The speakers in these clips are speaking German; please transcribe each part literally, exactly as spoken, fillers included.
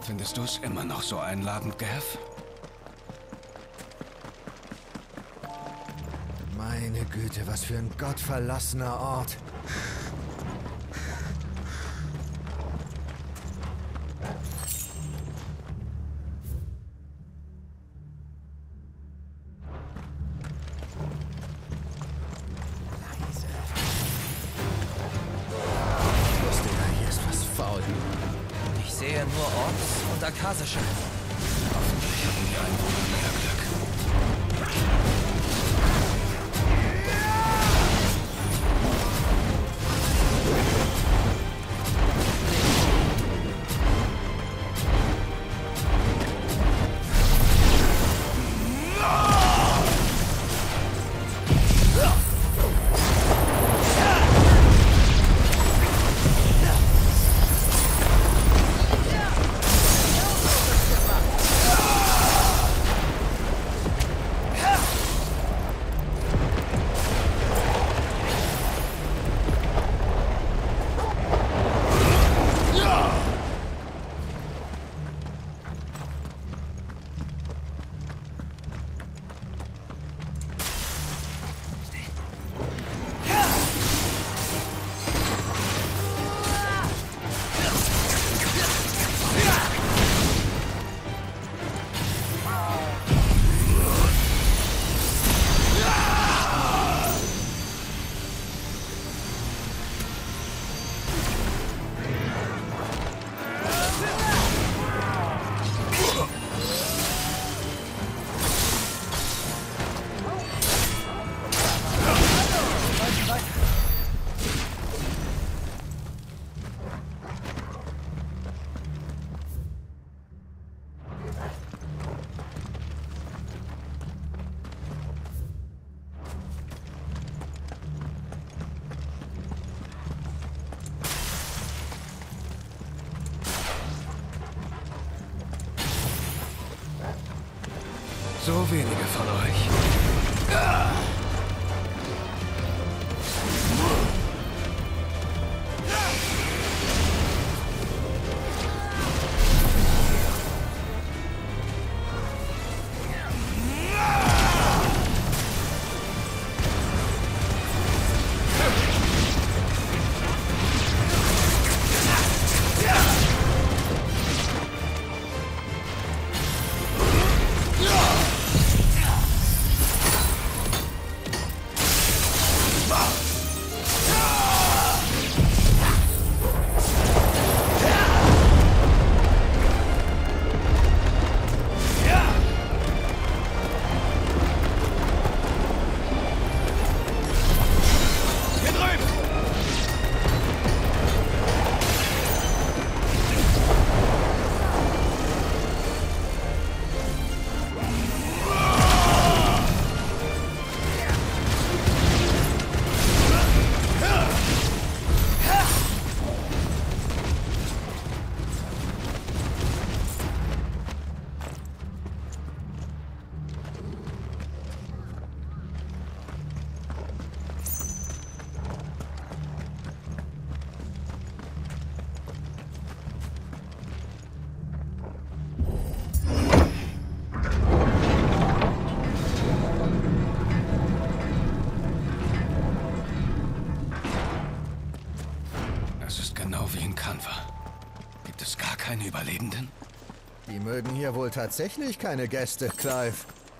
Findest du es immer noch so einladend, Gav? Meine Güte, was für ein gottverlassener Ort. Leise. Ich wusste ja, hier ist was faul. Ich sehe nur Orks und Akasische. Hoffentlich hatten die Einwohner mehr Glück. So wenige von euch. Ah! Wie in Kanva. Gibt es gar keine Überlebenden? Die mögen hier wohl tatsächlich keine Gäste, Clive.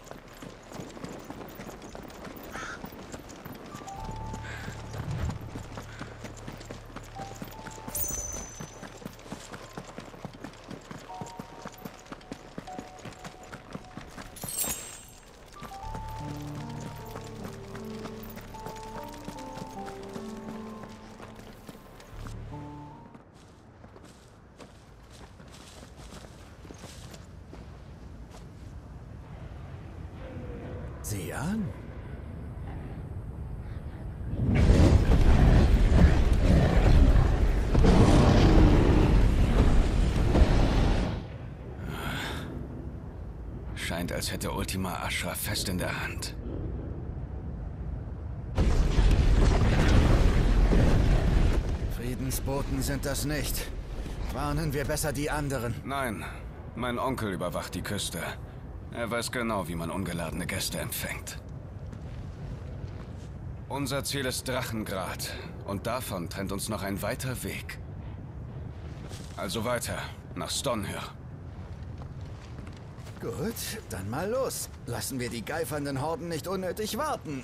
Sieh an. Scheint, als hätte Ultima Ashraf fest in der Hand. Friedensboten sind das nicht. Warnen wir besser die anderen. Nein, mein Onkel überwacht die Küste. Er weiß genau, wie man ungeladene Gäste empfängt. Unser Ziel ist Drachengrad. Und davon trennt uns noch ein weiter Weg. Also weiter, nach Stonehür. Gut, dann mal los. Lassen wir die geifernden Horden nicht unnötig warten.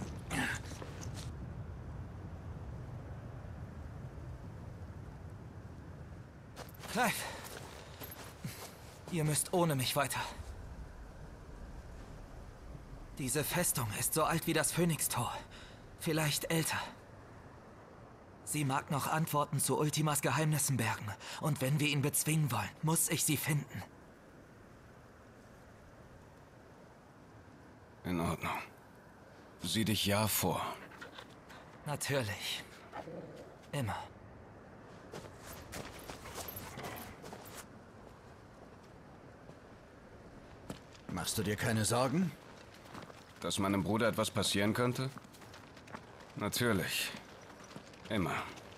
Clive, ihr müsst ohne mich weiter. Diese Festung ist so alt wie das Phönixtor. Vielleicht älter. Sie mag noch Antworten zu Ultimas Geheimnissen bergen. Und wenn wir ihn bezwingen wollen, muss ich sie finden. In Ordnung. Sieh dich ja vor. Natürlich. Immer. Machst du dir keine Sorgen? Dass meinem Bruder etwas passieren könnte? Natürlich. Immer.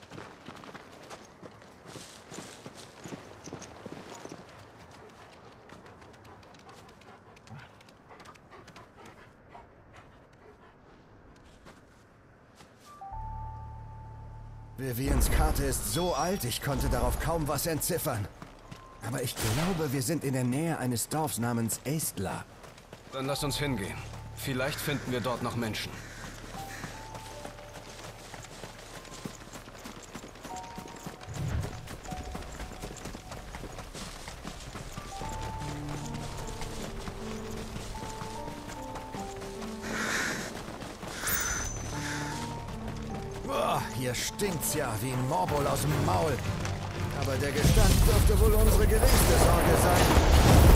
Vivians Karte ist so alt, ich konnte darauf kaum was entziffern. Aber ich glaube, wir sind in der Nähe eines Dorfs namens Aestla. Dann lass uns hingehen. Vielleicht finden wir dort noch Menschen. Boah, hier stinkt's ja wie ein Morbol aus dem Maul. Aber der Gestank dürfte wohl unsere geringste Sorge sein.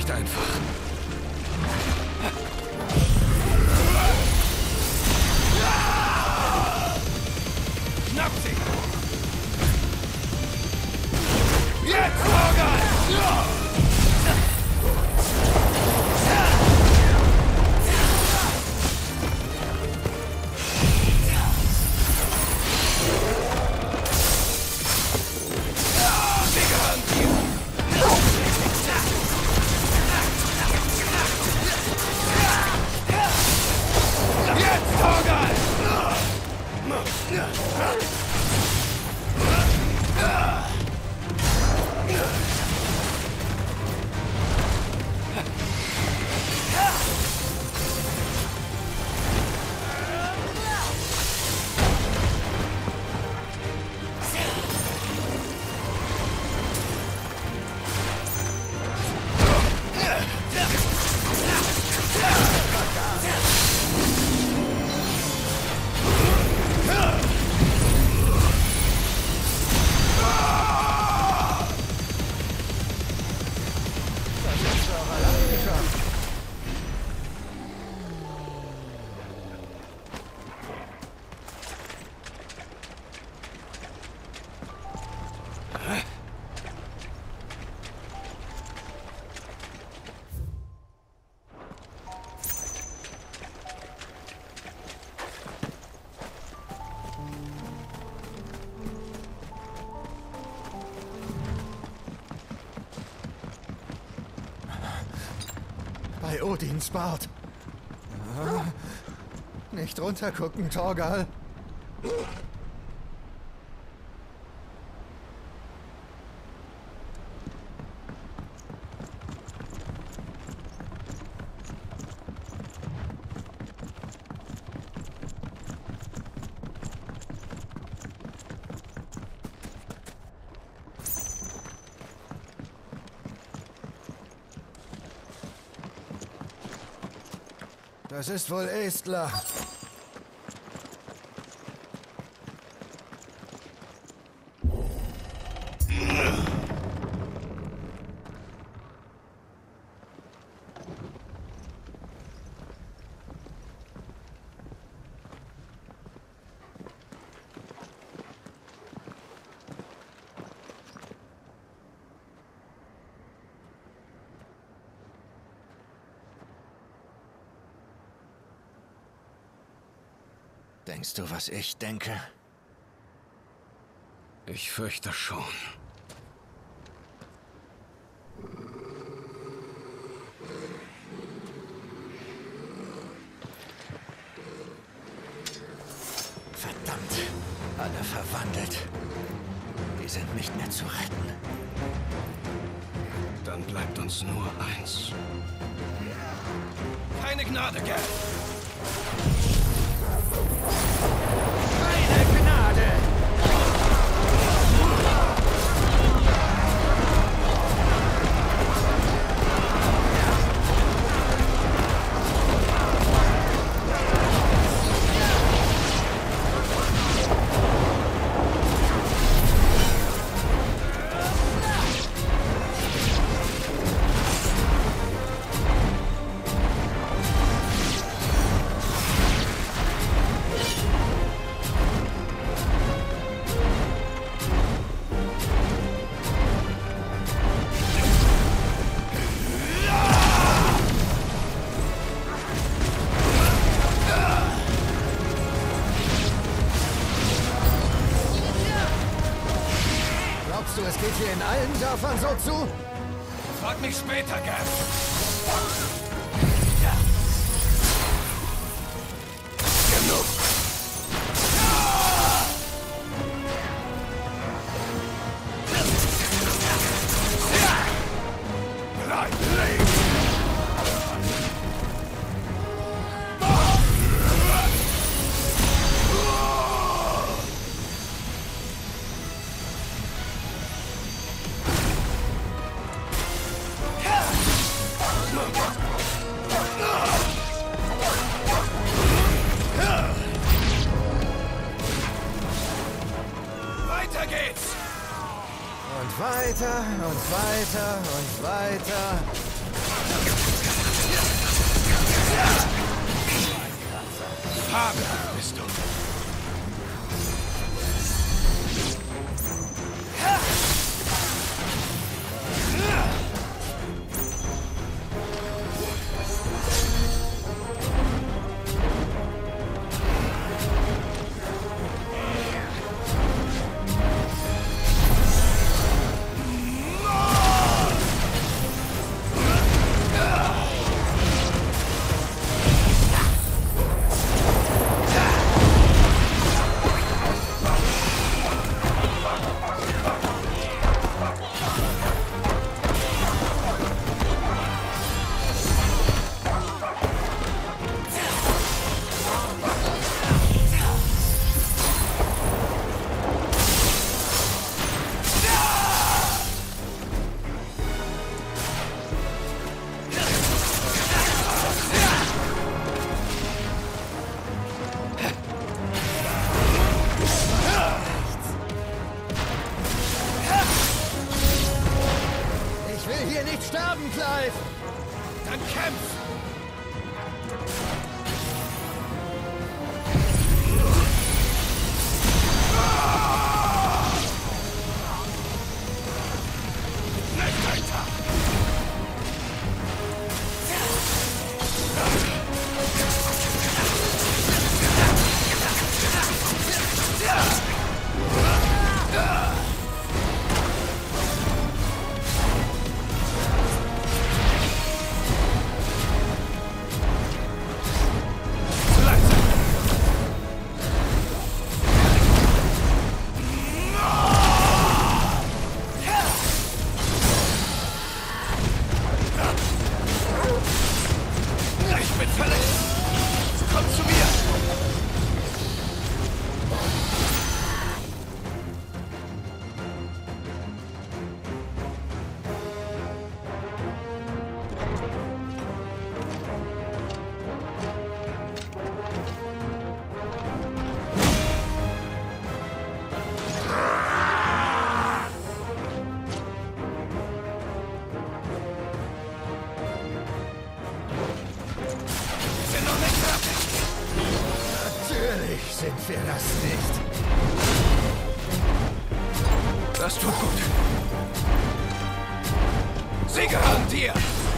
nicht einfach. Schnapp sie! Jetzt, Morgan! Bei Odins Bart. Nicht runtergucken, Torgal. Das ist wohl Estler. Denkst du, was ich denke? Ich fürchte schon. Verdammt, alle verwandelt. Die sind nicht mehr zu retten. Dann bleibt uns nur eins. Keine Gnade, Gerd! Keine Gnade! Es geht hier in allen Dörfern so zu? Frag mich später, Gerd. Genug. Bleib liegen. Weiter geht's! Und weiter und weiter und weiter. Fabelhaft bist du. Dann kämpf! Nicht weiter! Ich bin verletzt! Komm zu mir! Natürlich sind wir das nicht. Das tut gut. Sie gehören dir!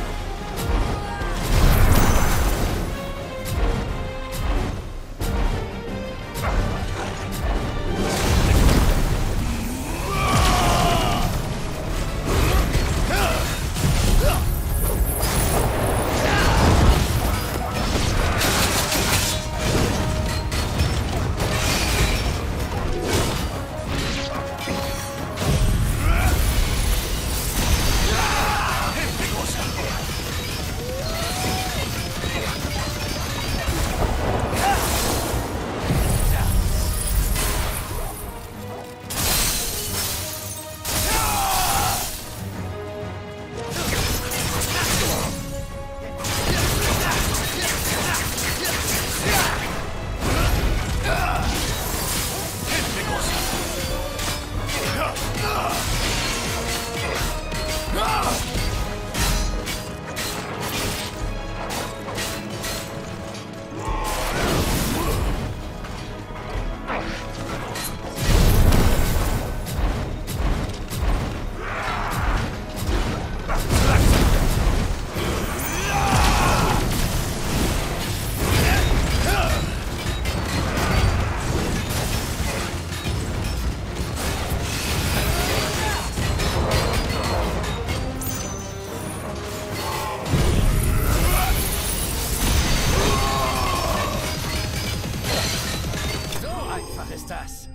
Das.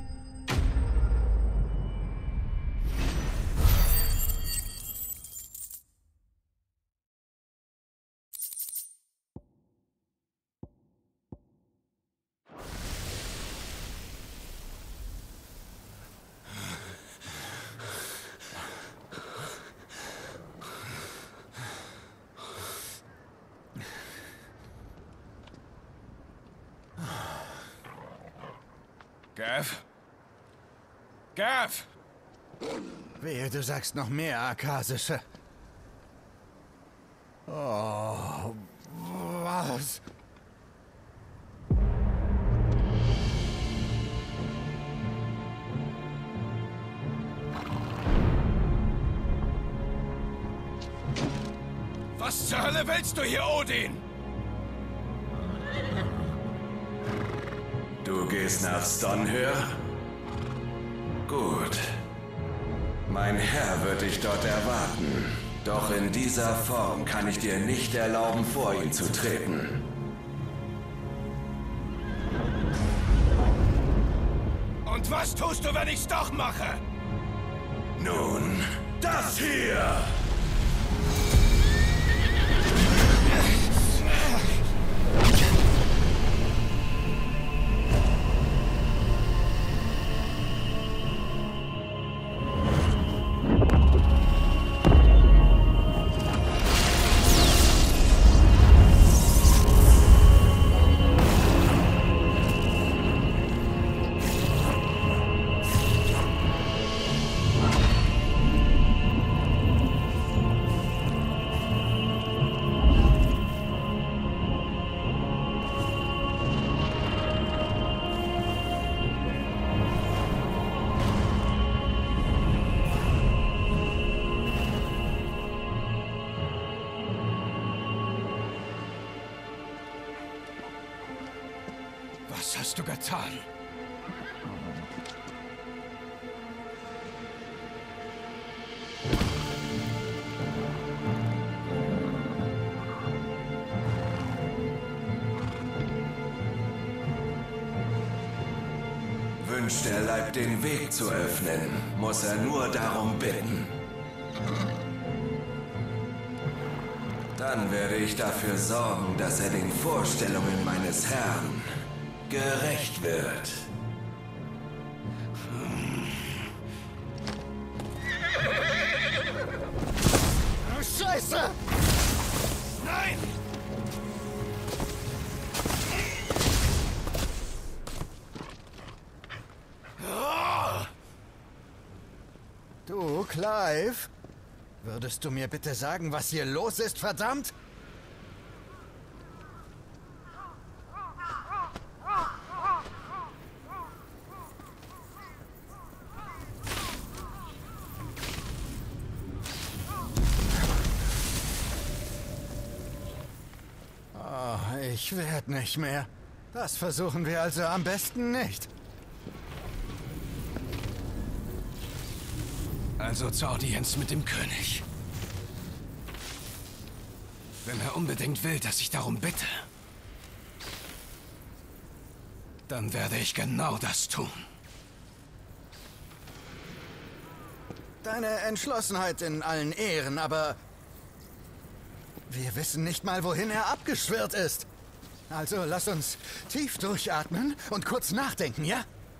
Gav? Gav! Wehe, du sagst noch mehr, Akasische. Oh, was? Was zur Hölle willst du hier, Odin? Du gehst nach Stonehör? Gut. Mein Herr wird dich dort erwarten. Doch in dieser Form kann ich dir nicht erlauben, vor ihn zu treten. Und was tust du, wenn ich's doch mache? Nun, das hier! Was hast du getan? Wünscht der Leib den Weg zu öffnen, muss er nur darum bitten. Dann werde ich dafür sorgen, dass er den Vorstellungen meines Herrn gerecht wird. Oh, Scheiße! Nein! Du, Clive? Würdest du mir bitte sagen, was hier los ist, verdammt? Oh, ich werde nicht mehr. Das versuchen wir also am besten nicht. Also zur Audienz mit dem König. Wenn er unbedingt will, dass ich darum bitte, dann werde ich genau das tun. Deine Entschlossenheit in allen Ehren, aber wir wissen nicht mal, wohin er abgeschwirrt ist. Also lass uns tief durchatmen und kurz nachdenken, ja?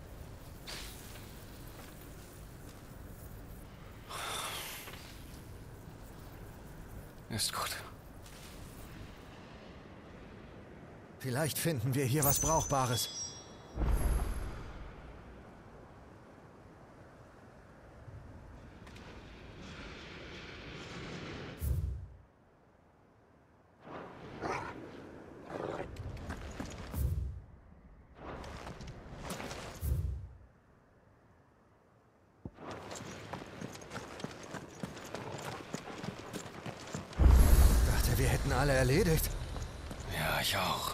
Ist gut. Vielleicht finden wir hier was Brauchbares. Dachte, wir hätten alle erledigt. Ja, ich auch.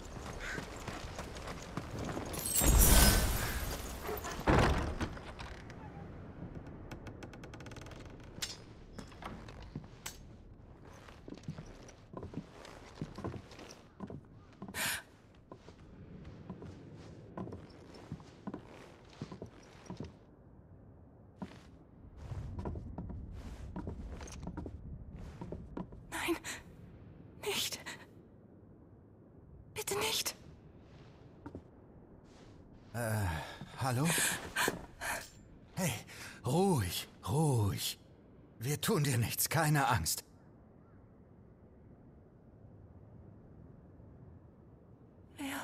Nein, nicht. Bitte nicht. Äh, hallo? Hey, ruhig, ruhig. Wir tun dir nichts, keine Angst. Wer?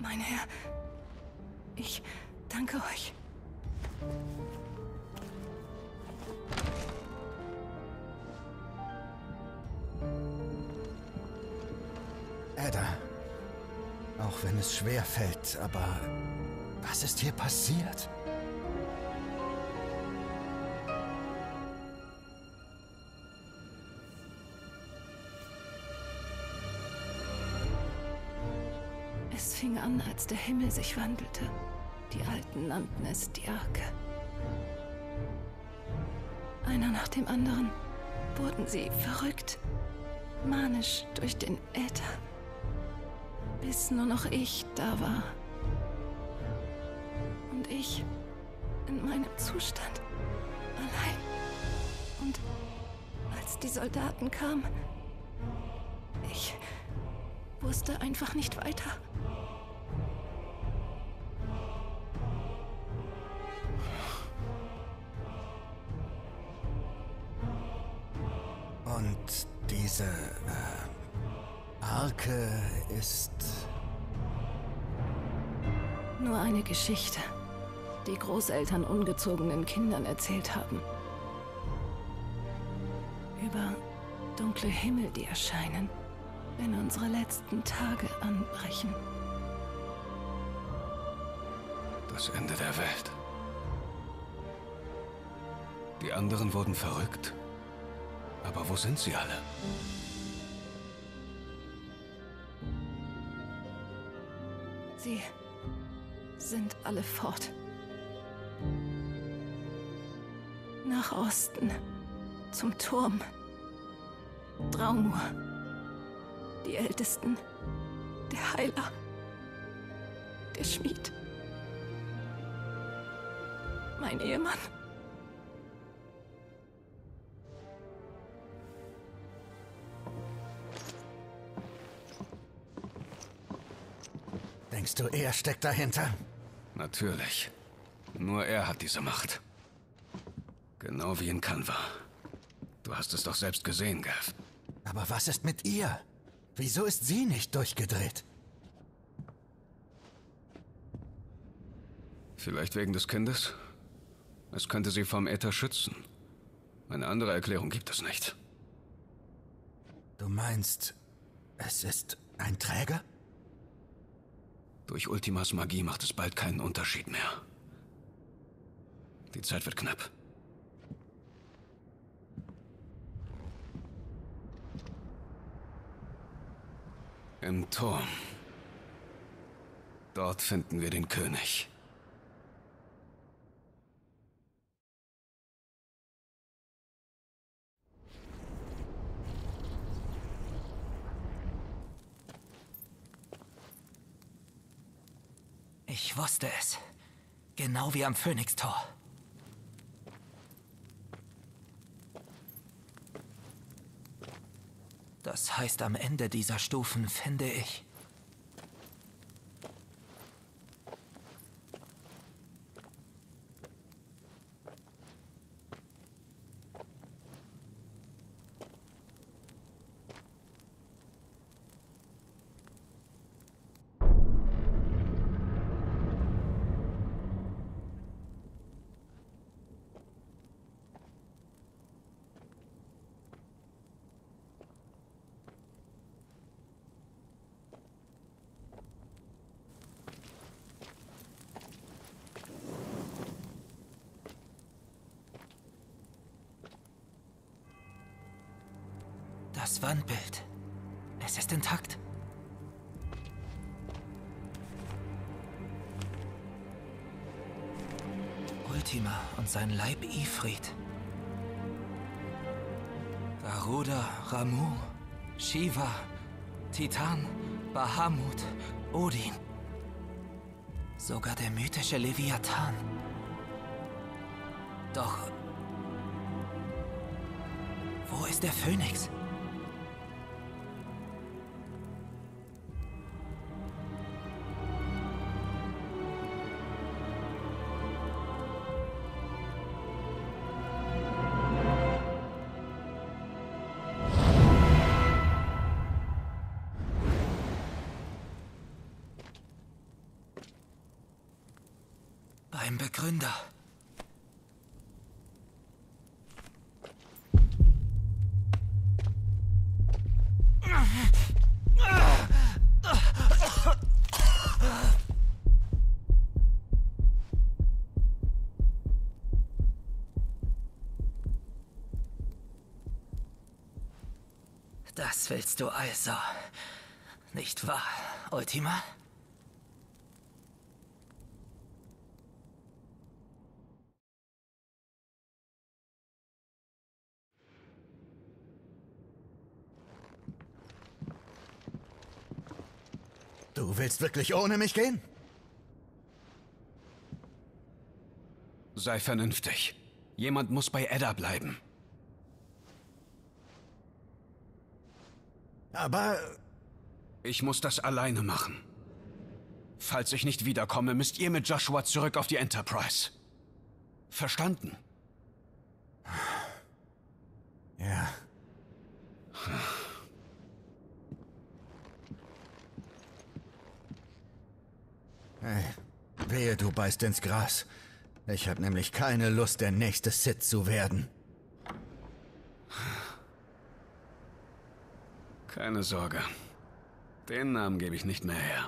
Mein Herr, ich danke euch. Ada, auch wenn es schwer fällt, aber was ist hier passiert? Es fing an, als der Himmel sich wandelte. Die Alten nannten es die Arke. Einer nach dem anderen wurden sie verrückt, manisch durch den Äther, bis nur noch ich da war. Und ich in meinem Zustand, allein. Und als die Soldaten kamen, ich wusste einfach nicht weiter. Und diese äh, Arke ist... Nur eine Geschichte, die Großeltern ungezogenen Kindern erzählt haben. Über dunkle Himmel, die erscheinen, wenn unsere letzten Tage anbrechen. Das Ende der Welt. Die anderen wurden verrückt. Aber wo sind sie alle? Sie sind alle fort. Nach Osten, zum Turm. Draumur. Die Ältesten. Der Heiler. Der Schmied. Mein Ehemann. Denkst du, er steckt dahinter? Natürlich. Nur er hat diese Macht. Genau wie in Kanva. Du hast es doch selbst gesehen, Gav. Aber was ist mit ihr? Wieso ist sie nicht durchgedreht? Vielleicht wegen des Kindes? Es könnte sie vom Äther schützen. Eine andere Erklärung gibt es nicht. Du meinst, es ist ein Träger? Durch Ultimas Magie macht es bald keinen Unterschied mehr. Die Zeit wird knapp. Im Turm. Dort finden wir den König. Ich wusste es. Genau wie am Phönixtor. Das heißt, am Ende dieser Stufen finde ich... Das Wandbild. Es ist intakt. Ultima und sein Leib Ifrit. Garuda, Ramu, Shiva, Titan, Bahamut, Odin. Sogar der mythische Leviathan. Doch... Wo ist der Phönix? einem Begründer. Das willst du also, nicht wahr, Ultima? Du willst wirklich ohne mich gehen? Sei vernünftig. Jemand muss bei Edda bleiben. Aber... Ich muss das alleine machen. Falls ich nicht wiederkomme, müsst ihr mit Joshua zurück auf die Enterprise. Verstanden? Ja. Hey, wehe, du beißt ins Gras. Ich habe nämlich keine Lust, der nächste Sith zu werden. Keine Sorge. Den Namen gebe ich nicht mehr her.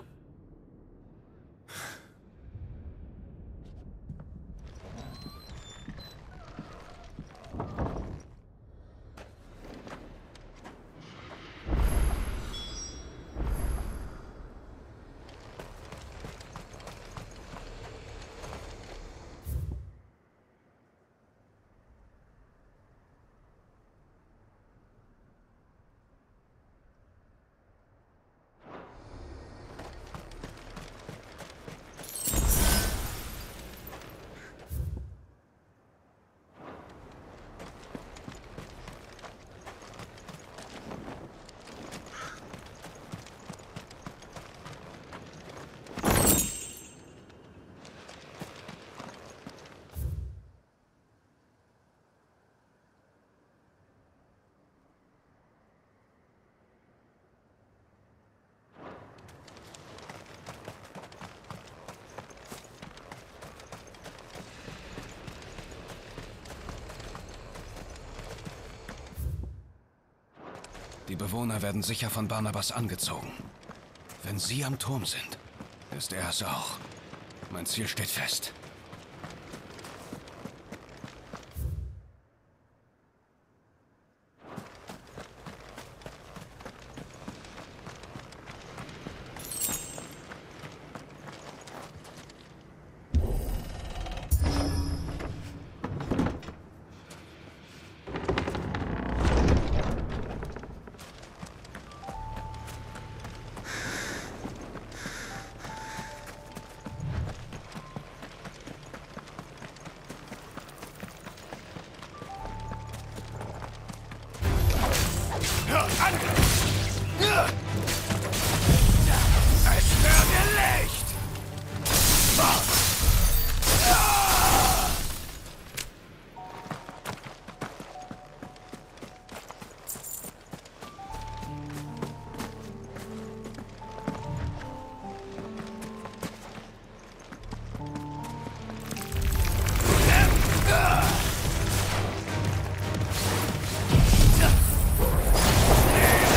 Die Bewohner werden sicher von Barnabas angezogen. Wenn sie am Turm sind, ist er es auch. Mein Ziel steht fest. Yeah!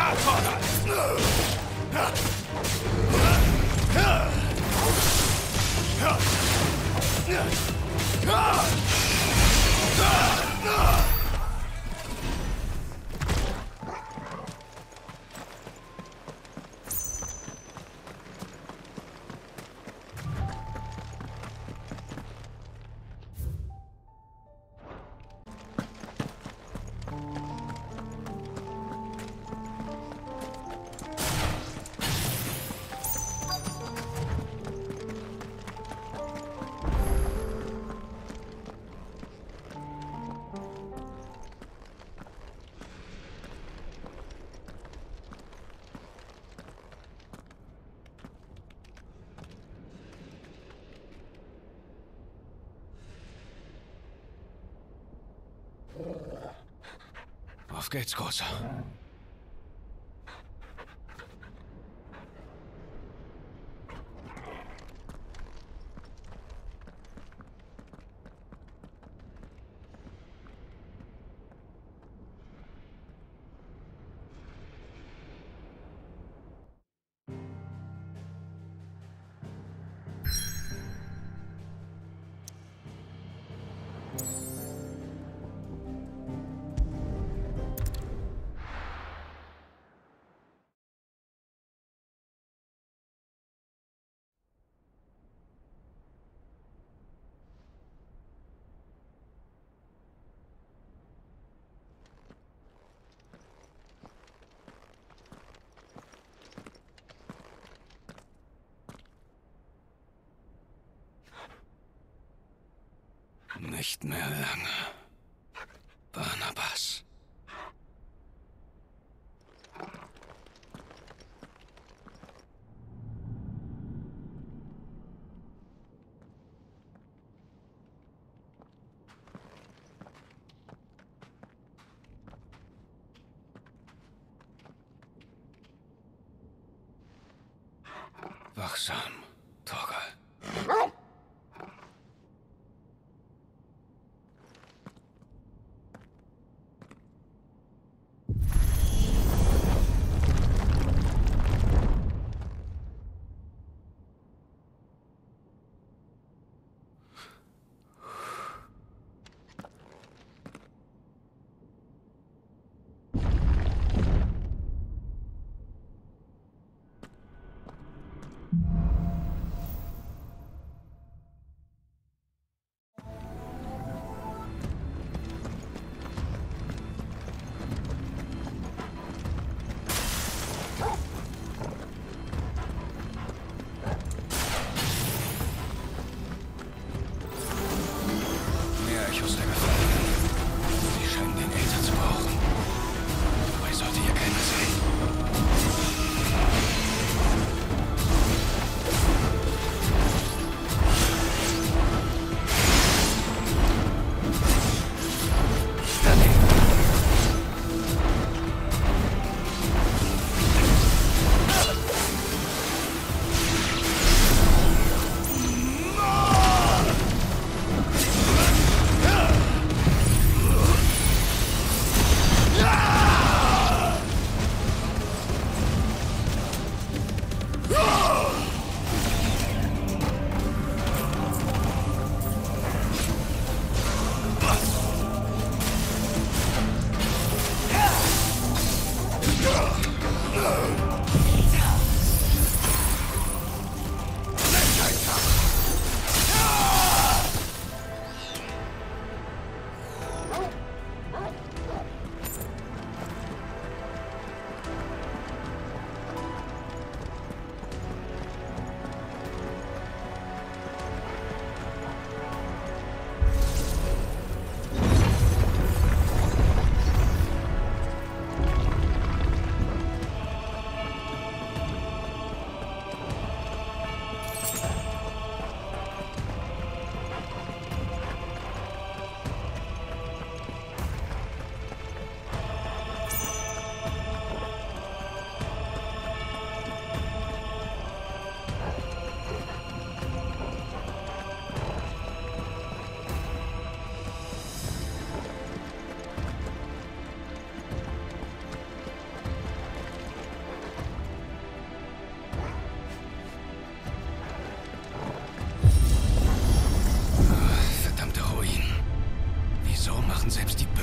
Auf geht's, Großer. Nicht mehr lange. Barnabas. Wachsam, Torgal.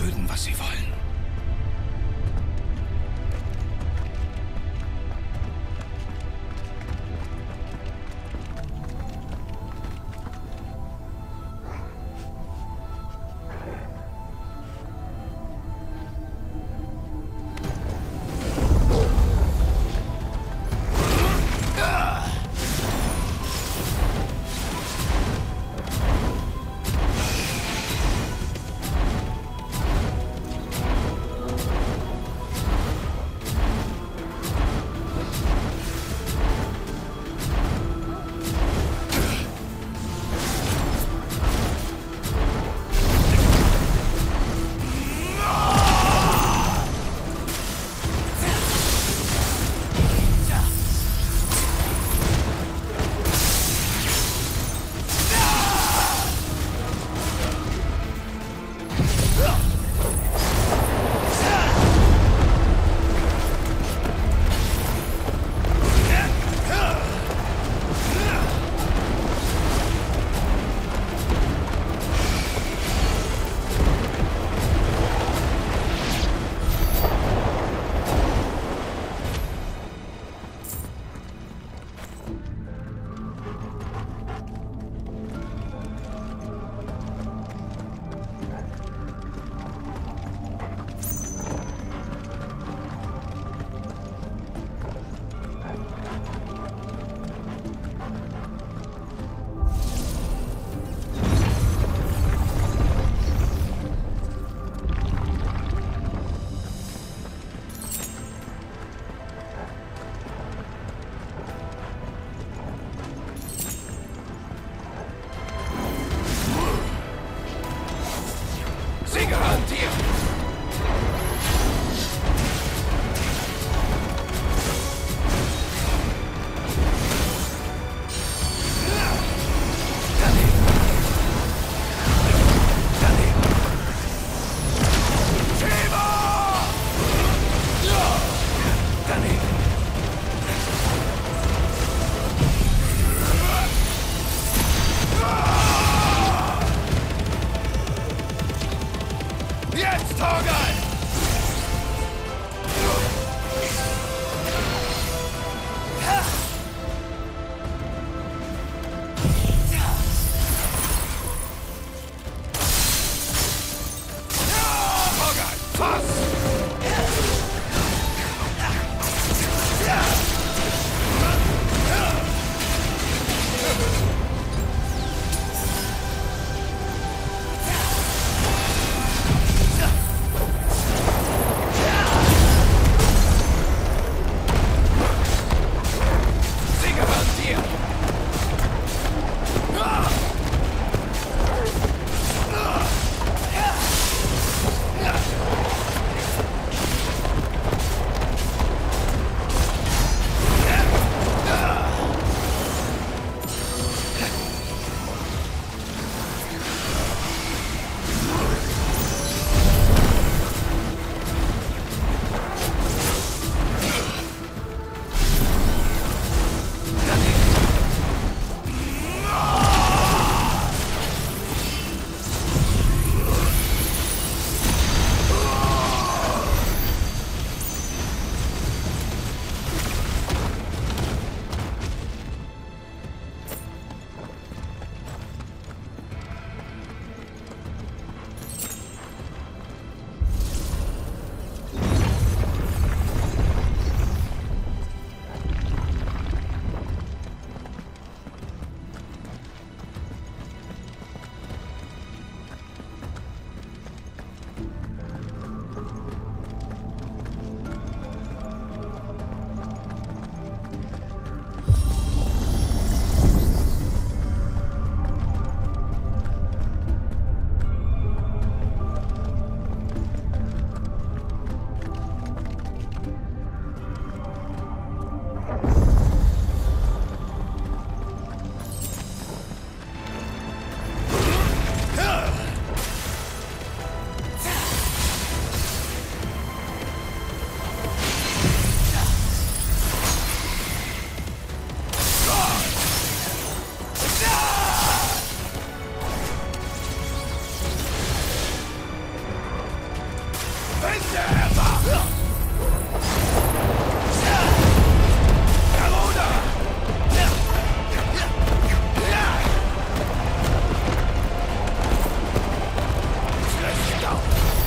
töten, was sie wollen. der Herr war! Garuda! Schlecht down!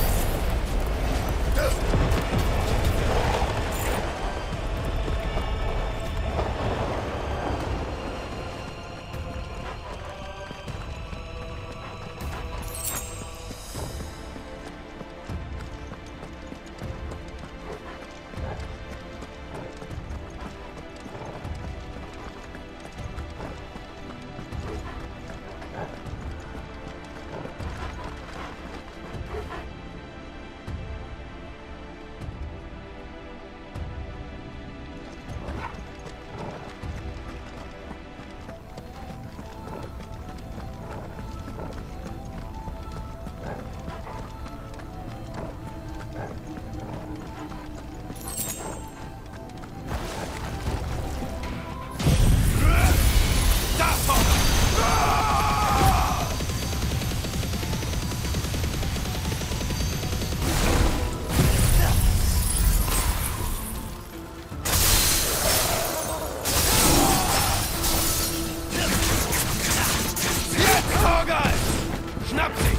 Schnapp sie!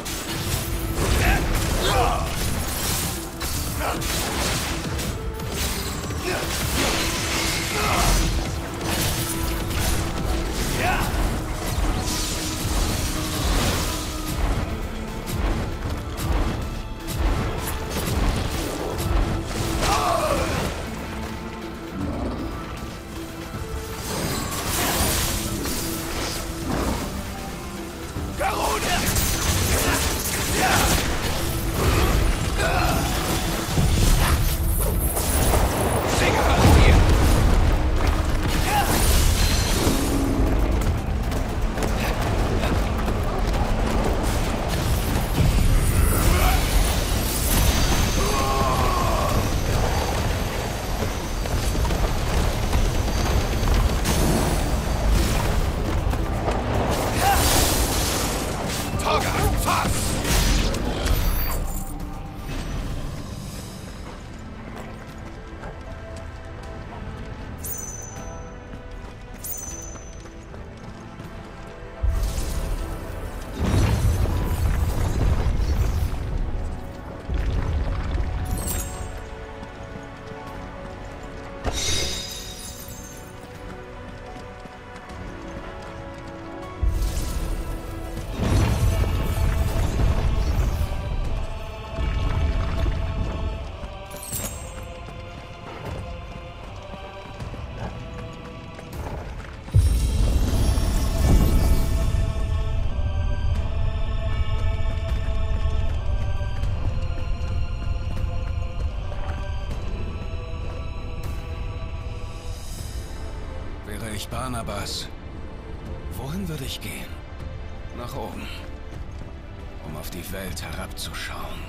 Wäre ich Barnabas, wohin würde ich gehen? Nach oben, um auf die Welt herabzuschauen.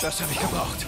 Das habe ich gebraucht.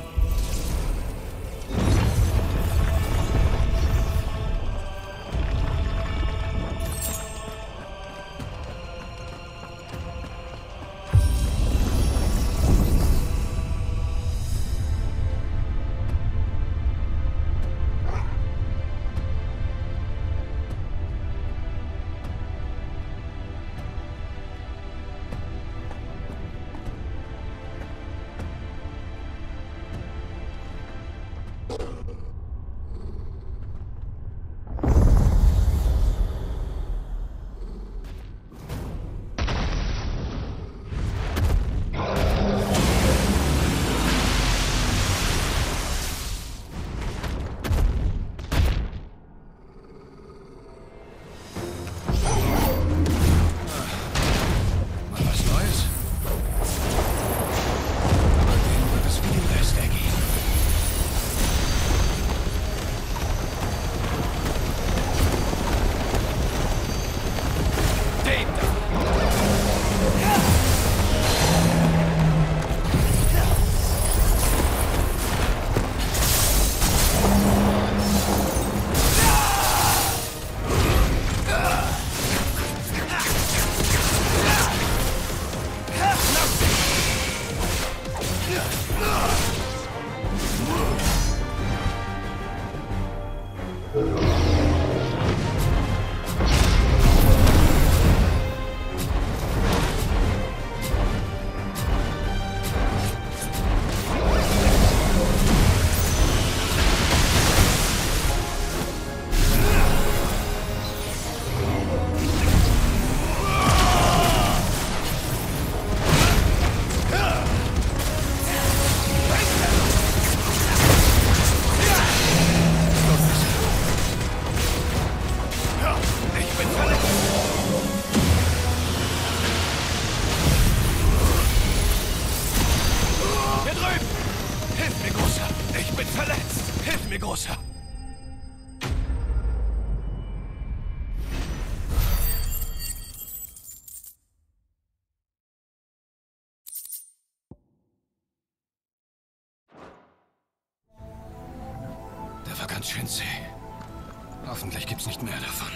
Ganz schön zäh. Hoffentlich gibt's nicht mehr davon.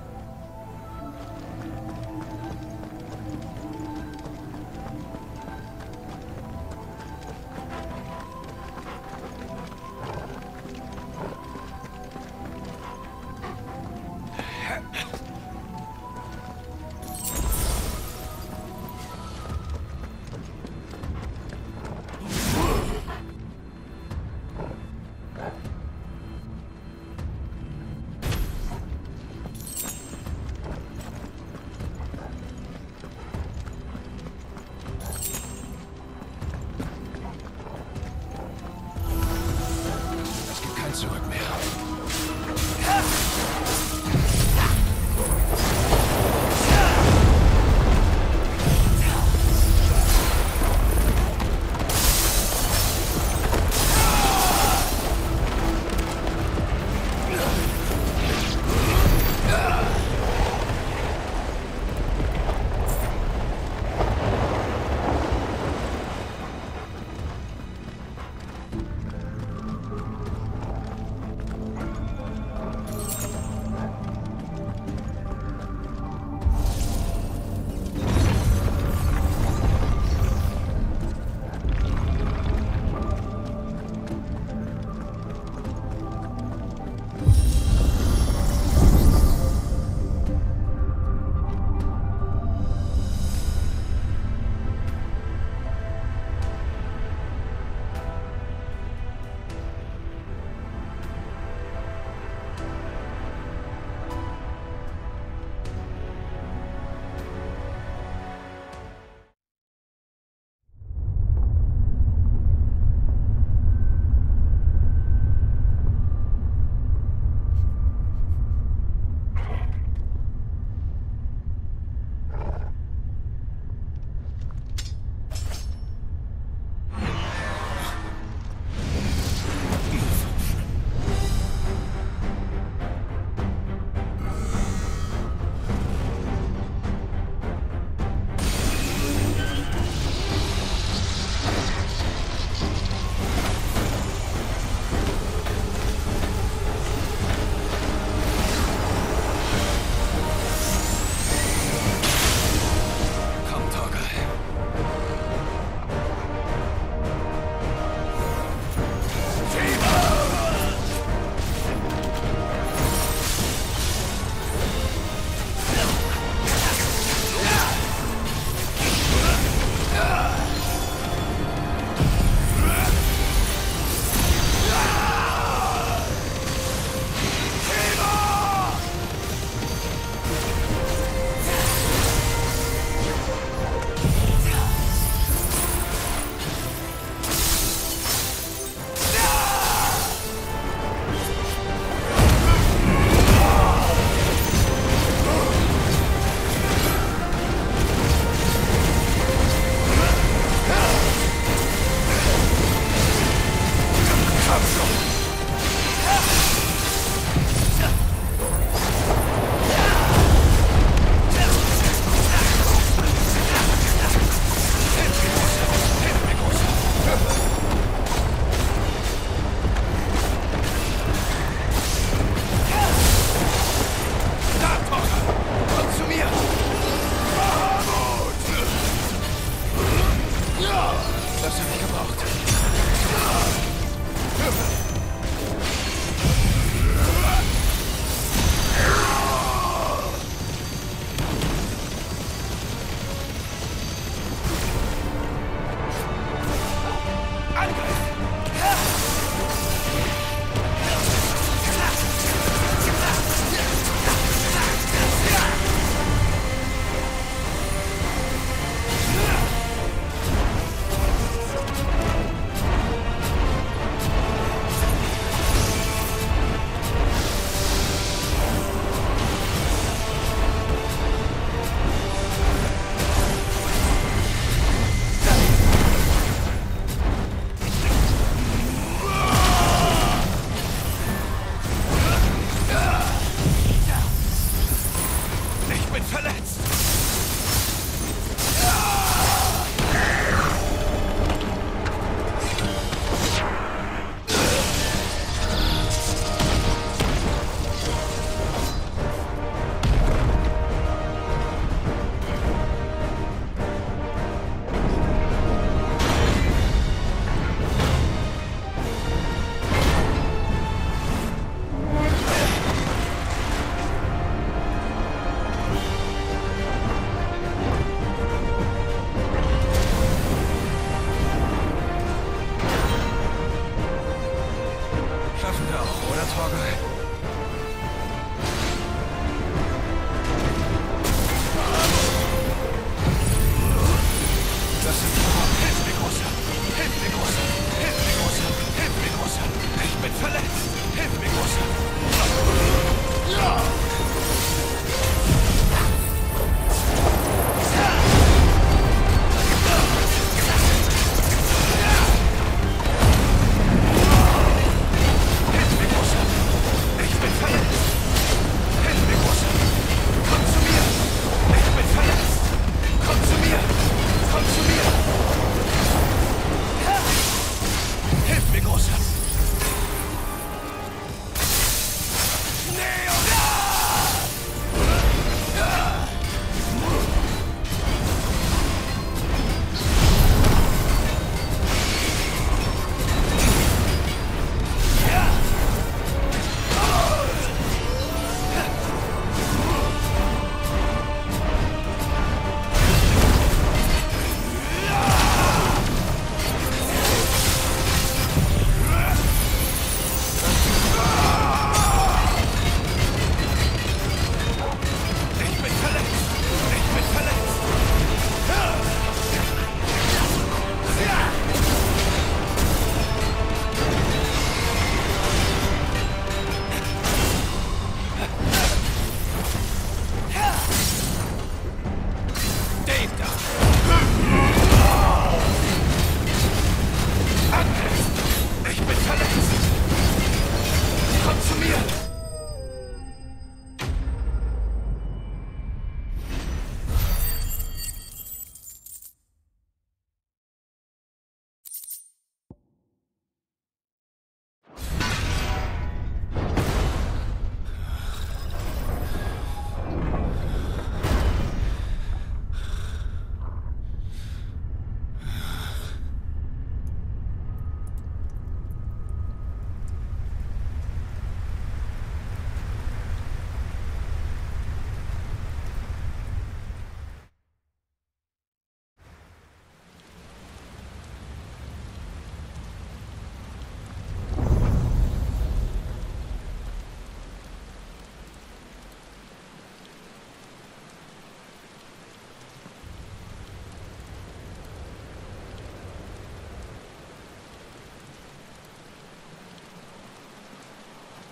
Zurück mehr. Schaffen wir auch, oder, Torgal? Das ist... Hilf mir, Großer! Hilf mir, Großer! Hilf mir, Großer! Hilf mir, Großer! Ich bin verletzt! Hilf mir, Großer! Ja!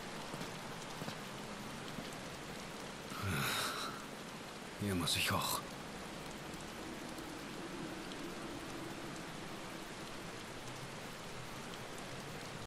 Hier muss ich hoch.